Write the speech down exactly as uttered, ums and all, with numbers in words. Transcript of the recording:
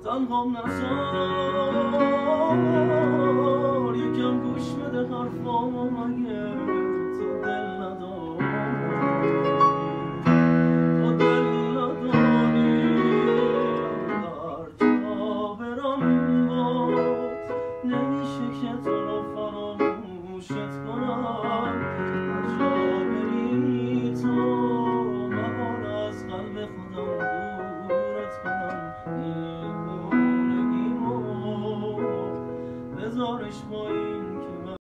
تنهام نزار یکم گوش بده حرفامو مگه تو دل نداری تو دل نداری هر جا برم باز نمیشه که تو رو فراموشت کنم هر جا بری تو